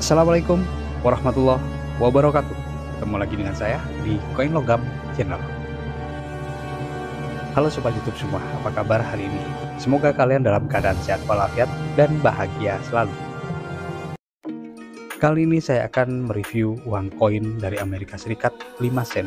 Assalamualaikum warahmatullahi wabarakatuh. Ketemu lagi dengan saya di Koin Logam Channel. Halo Sobat YouTube semua, apa kabar hari ini? Semoga kalian dalam keadaan sehat walafiat dan bahagia selalu. Kali ini saya akan mereview uang koin dari Amerika Serikat 5 sen.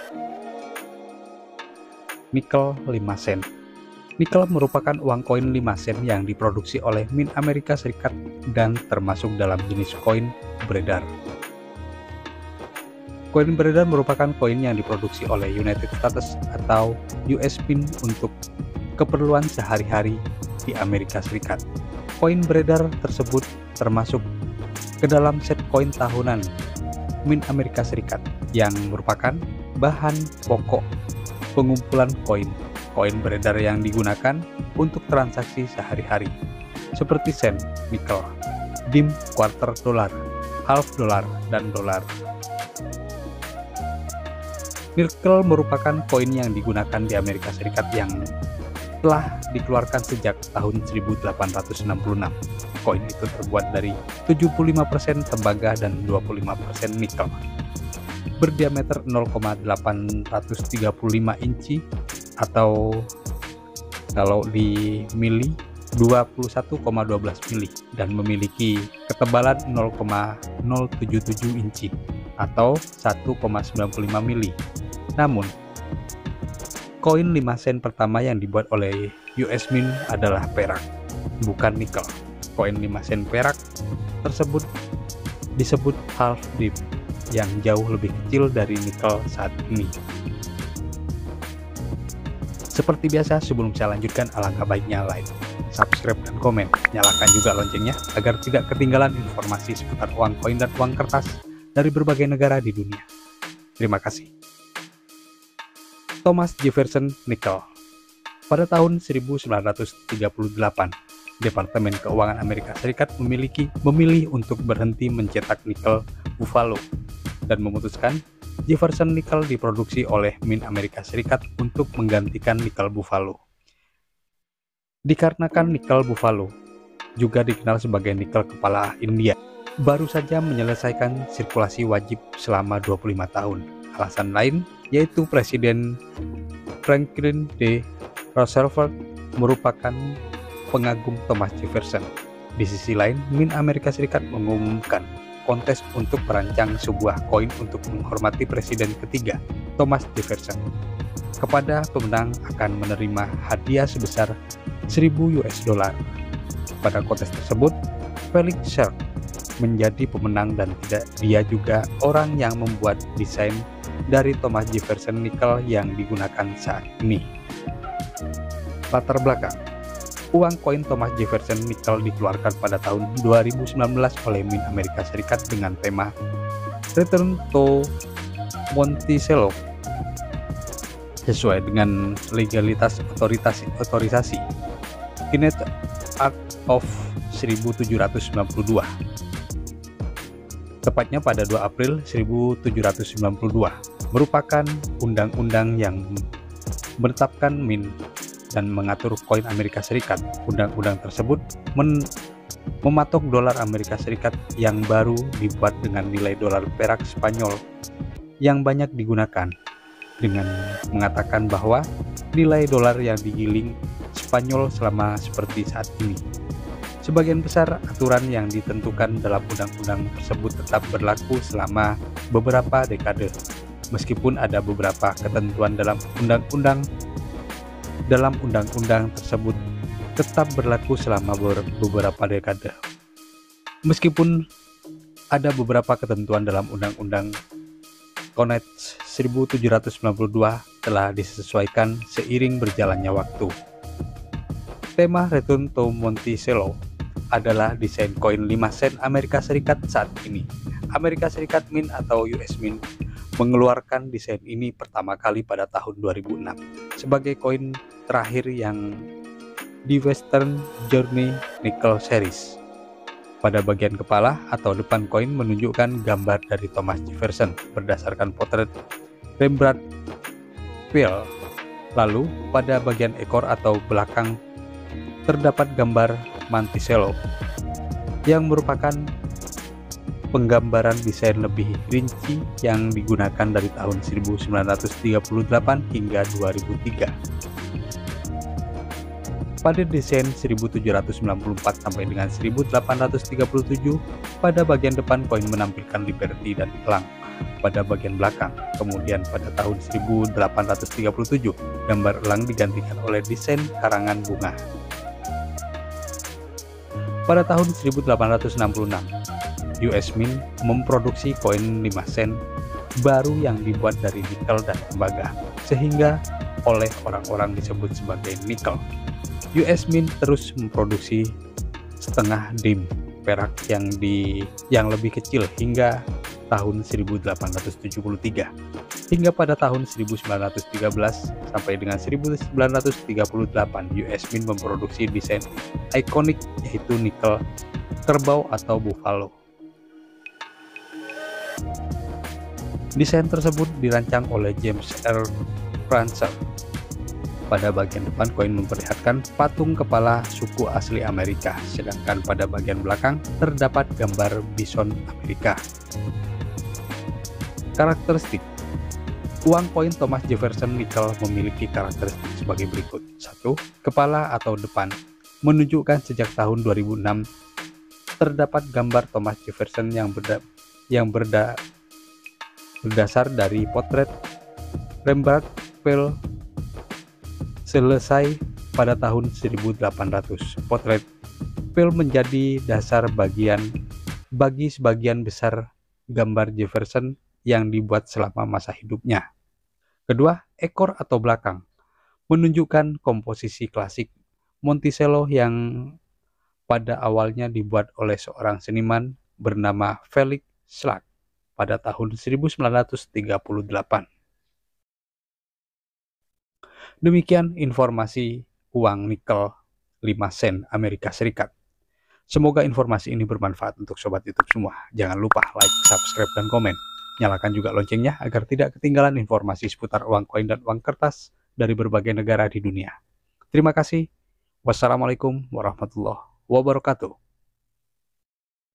Nikel 5 sen. Nikel merupakan uang koin 5 sen yang diproduksi oleh Mint Amerika Serikat dan termasuk dalam jenis koin beredar. Koin beredar merupakan koin yang diproduksi oleh United States atau US Mint untuk keperluan sehari-hari di Amerika Serikat. Koin beredar tersebut termasuk ke dalam set koin tahunan Mint Amerika Serikat yang merupakan bahan pokok pengumpulan koin. Koin beredar yang digunakan untuk transaksi sehari-hari seperti sen, nikel, dim, quarter dolar, half dolar, dan dolar. Nikel merupakan koin yang digunakan di Amerika Serikat yang telah dikeluarkan sejak tahun 1866. Koin itu terbuat dari 75% tembaga dan 25% nikel. Berdiameter 0,835 inci atau kalau di mili 21,12 mili dan memiliki ketebalan 0,077 inci atau 1,95 mili. Namun, koin 5 sen pertama yang dibuat oleh US Mint adalah perak, bukan nikel. Koin 5 sen perak tersebut disebut half dip yang jauh lebih kecil dari nikel saat ini. Seperti biasa, sebelum saya lanjutkan, alangkah baiknya like, subscribe, dan komen. Nyalakan juga loncengnya agar tidak ketinggalan informasi seputar uang koin dan uang kertas dari berbagai negara di dunia. Terima kasih. Thomas Jefferson Nikel. Pada tahun 1938, Departemen Keuangan Amerika Serikat memilih untuk berhenti mencetak nikel Buffalo dan memutuskan Jefferson Nikel diproduksi oleh Mint Amerika Serikat untuk menggantikan nikel Buffalo. Dikarenakan nikel Buffalo juga dikenal sebagai nikel kepala India, baru saja menyelesaikan sirkulasi wajib selama 25 tahun. Alasan lain yaitu Presiden Franklin D. Roosevelt merupakan pengagum Thomas Jefferson. Di sisi lain, Mint Amerika Serikat mengumumkan kontes untuk merancang sebuah koin untuk menghormati Presiden ketiga, Thomas Jefferson. Kepada pemenang akan menerima hadiah sebesar 1.000 US dollar. Pada kontes tersebut, Felix Sharp menjadi pemenang dan dia juga orang yang membuat desain dari Thomas Jefferson Nikel yang digunakan saat ini. Latar belakang. Uang koin Thomas Jefferson Nikel dikeluarkan pada tahun 2019 oleh Mint Amerika Serikat dengan tema Return to Monticello sesuai dengan legalitas otorisasi Guinness Act of 1792. Tepatnya pada 2 April 1792 merupakan undang-undang yang menetapkan Mint dan mengatur koin Amerika Serikat. Undang-undang tersebut mematok dolar Amerika Serikat yang baru dibuat dengan nilai dolar perak Spanyol yang banyak digunakan, dengan mengatakan bahwa nilai dolar yang digiling Spanyol selama seperti saat ini. Sebagian besar aturan yang ditentukan dalam undang-undang tersebut tetap berlaku selama beberapa dekade, meskipun ada beberapa ketentuan dalam undang-undang tersebut tetap berlaku selama beberapa dekade. Meskipun ada beberapa ketentuan dalam Undang-Undang Connect 1792 telah disesuaikan seiring berjalannya waktu. Tema Return to Monticello adalah desain koin 5 sen Amerika Serikat saat ini. Amerika Serikat Mint atau US Mint mengeluarkan desain ini pertama kali pada tahun 2006 sebagai koin terakhir yang di Western Journey Nickel Series. Pada bagian kepala atau depan koin menunjukkan gambar dari Thomas Jefferson berdasarkan potret Rembrandt Peale. Lalu pada bagian ekor atau belakang terdapat gambar Monticello yang merupakan penggambaran desain lebih rinci yang digunakan dari tahun 1938 hingga 2003. Pada desain 1794 sampai dengan 1837, pada bagian depan koin menampilkan Liberty dan elang pada bagian belakang. Kemudian pada tahun 1837, gambar elang digantikan oleh desain karangan bunga. Pada tahun 1866, US Mint memproduksi koin 5 sen baru yang dibuat dari nikel dan tembaga, sehingga oleh orang-orang disebut sebagai nikel. US Mint terus memproduksi setengah dim perak yang lebih kecil hingga tahun 1873. Hingga pada tahun 1913 sampai dengan 1938, US Mint memproduksi desain ikonik yaitu nikel kerbau atau buffalo. Desain tersebut dirancang oleh James R. Prancer. Pada bagian depan koin memperlihatkan patung kepala suku asli Amerika, sedangkan pada bagian belakang terdapat gambar bison Amerika. Karakteristik uang koin Thomas Jefferson nikel memiliki karakteristik sebagai berikut. 1. Kepala atau depan menunjukkan sejak tahun 2006 terdapat gambar Thomas Jefferson yang berdasar dari potret Rembrandt Peale selesai pada tahun 1800. Potret Peale menjadi dasar bagi sebagian besar gambar Jefferson yang dibuat selama masa hidupnya. Kedua, ekor atau belakang menunjukkan komposisi klasik Monticello yang pada awalnya dibuat oleh seorang seniman bernama Felix Schlag pada tahun 1938. Demikian informasi uang nikel 5 sen Amerika Serikat. Semoga informasi ini bermanfaat untuk sobat YouTube semua. Jangan lupa like, subscribe, dan komen. Nyalakan juga loncengnya agar tidak ketinggalan informasi seputar uang koin dan uang kertas dari berbagai negara di dunia. Terima kasih. Wassalamualaikum warahmatullahi wabarakatuh.